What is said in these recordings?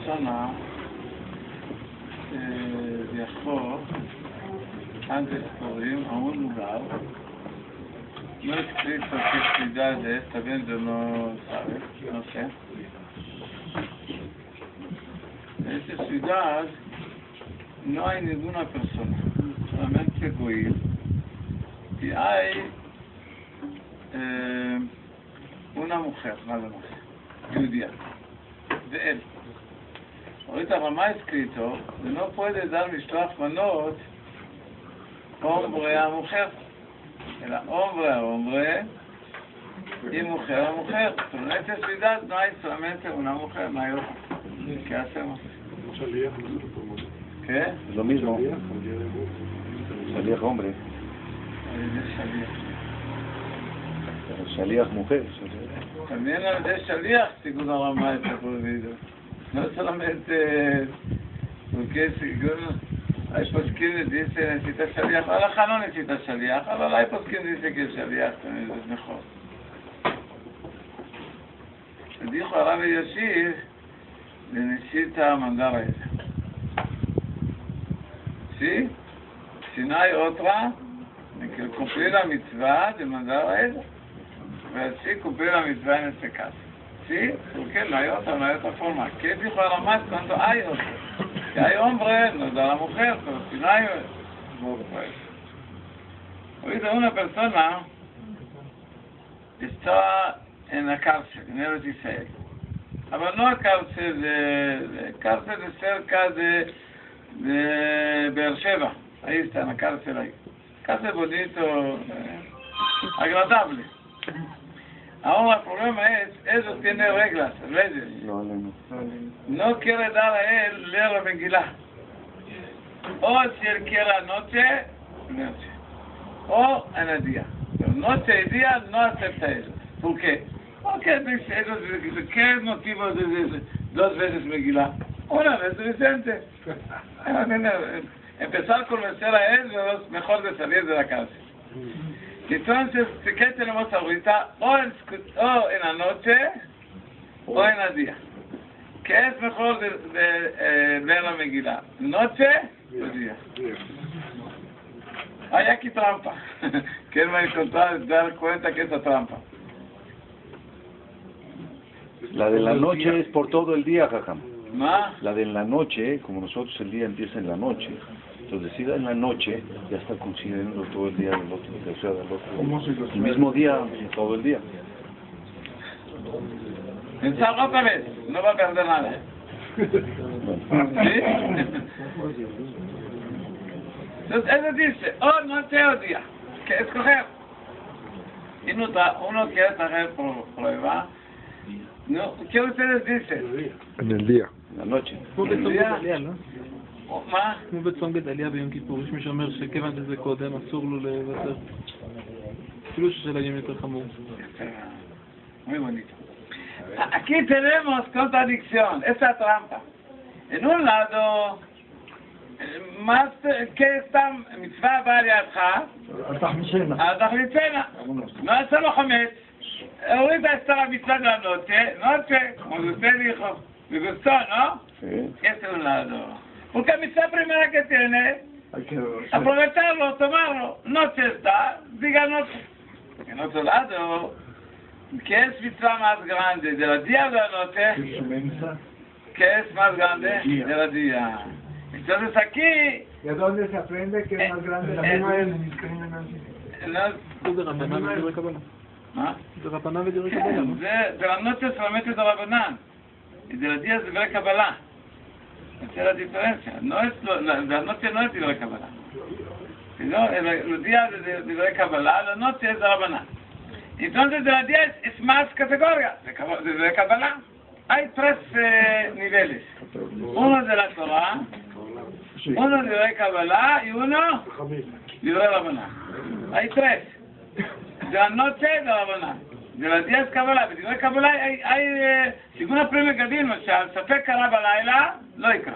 persona viajó antes a un lugar, no he escrito qué ciudad es, también yo no sabe, no sé. En esta ciudad no hay ninguna persona, solamente goyim. Y hay una mujer, nada más, judía, de él. Ahorita Ramá ha escrito que no puede dar Mishloach Manot hombre a mujer. Era hombre a hombre y mujer a mujer. Pero en esta ciudad no hay solamente una mujer, no hay otra. ¿Qué hacemos? ¿Qué? Es lo mismo. Shaliach hombre. Shaliach mujer. También el de Shaliach, según la Ramá, está prohibido. No solamente porque hay posquín que dice necesita Shaliach, Alajá no necesita Shaliach, ahora hay posquín que dice que Shaliach también es mejor. Dijo a Rabbi Yosif, le necesita mandar a ella. ¿Sí? Si no hay otra, hay que cumplir la mitzvah de mandar a ella. Pero así cumplir la mitzvah en este caso. ¿Sí? Porque no hay otra forma. ¿Qué dijo a Ramá cuando hay otra? Si hay hombre, nos da la mujer, pero si no hay, pues. Ahorita una persona está en la cárcel, en Eretz Israel. Pero no la cárcel de cerca de Beersheba. Ahí está, en la cárcel ahí. Cárcel bonito, agradable. Ahora el problema es, eso tiene reglas, leyes. No quiere dar a él leer la Megilá. O si él quiere anoche, o en el día. Pero noche y día no acepta eso. ¿Por qué? Porque dice eso, ¿qué es motivo de decir 2 veces Megilá? Una vez suficiente. Empezar a convencer a él es mejor de salir de la cárcel. Entonces, ¿qué tenemos ahorita? O en la noche o en el día. ¿Qué es mejor de ver la Megilá? ¿Noche o día? Hay aquí trampa. ¿Quién me encontrar dar cuenta que es trampa? La de la noche es por todo el día, Jajam. ¿No? La de la noche, como nosotros el día empieza en la noche, entonces si da en la noche, ya está considerando todo el día del otro, el mismo día, todo el día. Pensar otra vez, no va a perder nada. ¿Sí? Entonces, él dice, noche o día, que escoger. Y uno quiere traer por prueba. No, ¿qué ustedes dicen? En el día. En la noche. כמו בצום גדליה, לא? מה? כמו בצום גדליה ביום כיפור, יש מי שאומר שכיוון שזה קודם אסור לו לוותר. אפילו שזה היום יותר חמור. Muy bonito. Aquí tenemos contradicción, esa trampa. En un lado, más que esta mitzvah variadja, al tachlitzena, no es solo Hametz. Ahorita está la mitzvah de la noche, como usted dijo, me gustó, ¿no? Sí. Este es un lado. Porque la mitzvah primera que tiene, aprovecharlo, tomarlo. Noche está, diga noche. En otro lado, ¿qué es mitzvah más grande? ¿De la día o de la noche? ¿Qué es más grande? De la día. Entonces aquí... ¿De dónde se aprende que es más grande la misma es? זה רבנן ודברי קבלה. ¿Ah? זה רבנן ודברי קבלה, לא? De la noche solamente de Rabanán. Y de la día es de Kabbalah. Esa es la diferencia. No es la noche no es de Kabbalah. Sino el día de Kabbalah, la noche es de Rabanán. Entonces de la día es más categoría de Kabbalah. Hay 3 niveles. Uno de la Torah, uno de Kabbalah y uno de Rabanán. Hay 3. De la noche de Rabanán. De la día es Kabbalah. בדברי קבלה hay סיגון הפרימי גדין, למשל, ספק קרא בלילה, לא יקרא.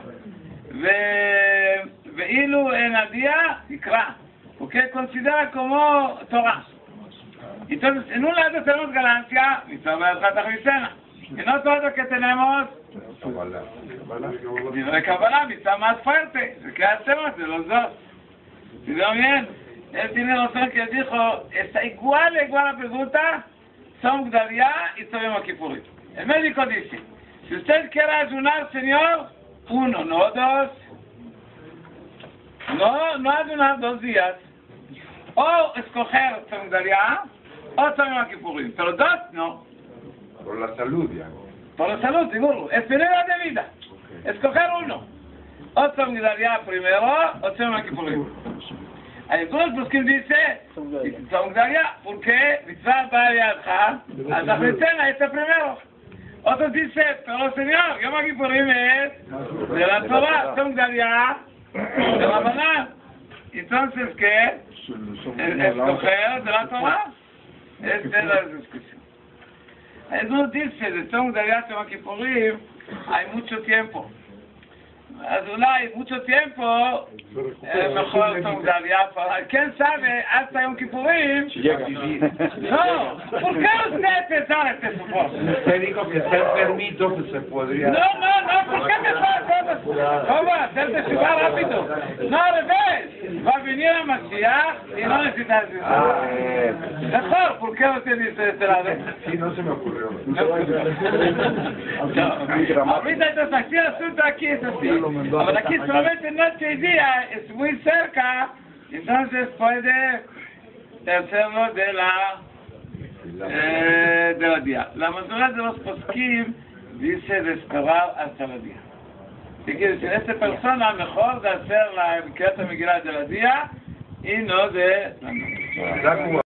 ואילו en el día, יקרא. Porque considera como Torah. Entonces, en un lado tenemos ganancia, y sobre el Tachlitzena. En otro lado que tenemos Divrei Kabbalah, está más fuerte. ¿Qué hacemos de los dos? ¿Siguió bien? Él tiene razón que dijo, está igual la pregunta, son Gdalia y son Yom Kippurim. El médico dice, si usted quiere ayunar, señor, 1, no 2. No ayunar 2 días. O escoger Tzom Gdalia o Tzom Yom Kippurim. Pero 2 no. Por la salud, ya. Por la salud, seguro. Es primera de vida. Escoger 1. O Tzom Gdalia primero o Tzom Yom Kippurim. Hay algunos pues que dice Tzom Gdalia porque Mitzvah Ba'yadcha, a la recena está primero. Otros dicen, pero señor, Yom Kippurim es de la Torah, Tzom Gdalia de la Banán. Entonces, ¿qué? Escoger de la Torah. Esta es la discusión. Algunos dicen, de Tzom Gdalia, Yom Kippurim, hay mucho tiempo. Hay mucho tiempo, mejor Tzom Gdalia, ¿quién sabe? Hasta Yom Kippurim. No, ¿por qué usted pensaba este supuesto? Usted dijo que está enfermito, que se podría... No, ¿por qué me pasa? ¿Cómo? Hacerte chugar rápido. No, al revés. Va a venir a Mashiach y no necesitas mejor, ¿por qué usted dice de este lado? Sí, no se me ocurrió. Ahorita entonces aquí el asunto aquí es así. Pero aquí solamente noche y día es muy cerca, entonces puede hacerlo de la día. La mayoría de los poskim dice de esperar hasta el día. ¿Qué quiere decir? Esta persona mejor de hacer la Kriyat Megillah de la día y no de la noche.